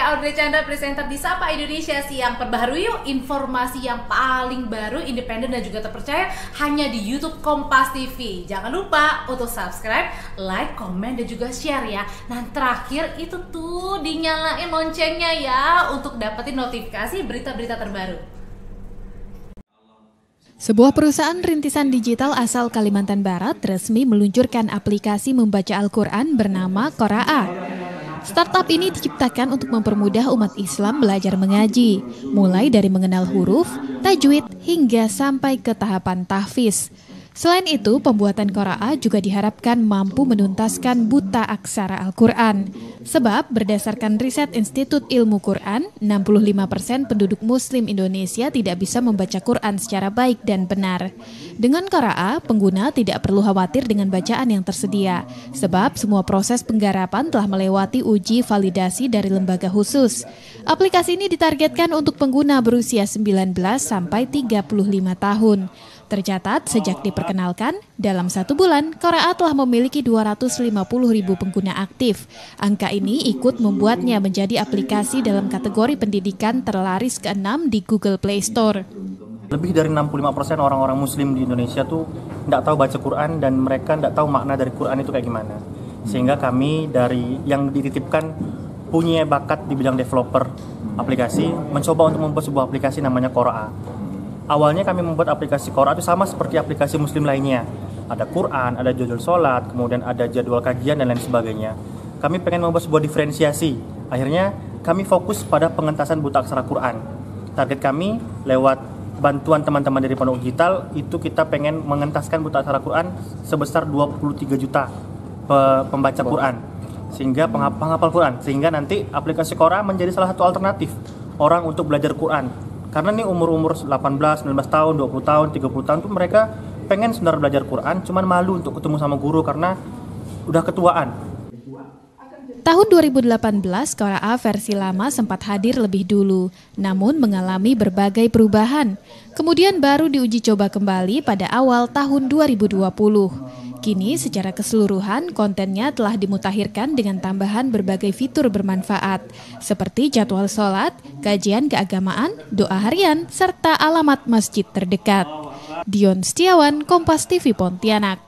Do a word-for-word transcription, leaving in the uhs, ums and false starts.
saya Audrey Chandra, presenter di Sapa Indonesia Siang. Perbaharui yuk informasi yang paling baru, independen dan juga terpercaya hanya di YouTube Kompas T V. Jangan lupa untuk subscribe, like, komen dan juga share ya. Nah terakhir itu tuh dinyalain loncengnya ya untuk dapetin notifikasi berita-berita terbaru. Sebuah perusahaan rintisan digital asal Kalimantan Barat resmi meluncurkan aplikasi membaca Al-Quran bernama Qiraah. Startup ini diciptakan untuk mempermudah umat Islam belajar mengaji, mulai dari mengenal huruf, tajwid, hingga sampai ke tahapan tahfiz. Selain itu, pembuatan Qiraah juga diharapkan mampu menuntaskan buta aksara Al-Quran. Sebab berdasarkan riset Institut Ilmu Quran, enam puluh lima persen penduduk Muslim Indonesia tidak bisa membaca Quran secara baik dan benar. Dengan Qiraah, pengguna tidak perlu khawatir dengan bacaan yang tersedia, sebab semua proses penggarapan telah melewati uji validasi dari lembaga khusus. Aplikasi ini ditargetkan untuk pengguna berusia sembilan belas sampai tiga puluh lima tahun. Tercatat sejak diperkenalkan, dalam satu bulan, Qiraah telah memiliki dua ratus lima puluh ribu pengguna aktif. Angka ini ikut membuatnya menjadi aplikasi dalam kategori pendidikan terlaris keenam di Google Play Store. Lebih dari enam puluh lima persen orang-orang muslim di Indonesia tuh nggak tahu baca Quran dan mereka nggak tahu makna dari Quran itu kayak gimana. Sehingga kami dari yang dititipkan punya bakat di bidang developer aplikasi, mencoba untuk membuat sebuah aplikasi namanya Qiraah. Awalnya kami membuat aplikasi Qiraah itu sama seperti aplikasi muslim lainnya. Ada Quran, ada jadwal sholat, kemudian ada jadwal kajian dan lain sebagainya. Kami pengen membuat sebuah diferensiasi. Akhirnya kami fokus pada pengentasan buta aksara Quran. Target kami lewat bantuan teman-teman dari Pondok Digital itu kita pengen mengentaskan buta aksara Quran sebesar dua puluh tiga juta pembaca Quran. Sehingga penghafal Quran. Sehingga nanti aplikasi Qiraah menjadi salah satu alternatif orang untuk belajar Quran. Karena nih umur-umur delapan belas, sembilan belas tahun, dua puluh tahun, tiga puluh tahun tuh mereka pengen sebenarnya belajar Quran, cuman malu untuk ketemu sama guru karena udah ketuaan. Tahun dua ribu delapan belas, Qiraah versi lama sempat hadir lebih dulu, namun mengalami berbagai perubahan. Kemudian baru diuji coba kembali pada awal tahun dua ribu dua puluh. Kini secara keseluruhan kontennya telah dimutakhirkan dengan tambahan berbagai fitur bermanfaat seperti jadwal sholat, kajian keagamaan, doa harian, serta alamat masjid terdekat. Dion Setiawan, Kompas T V Pontianak.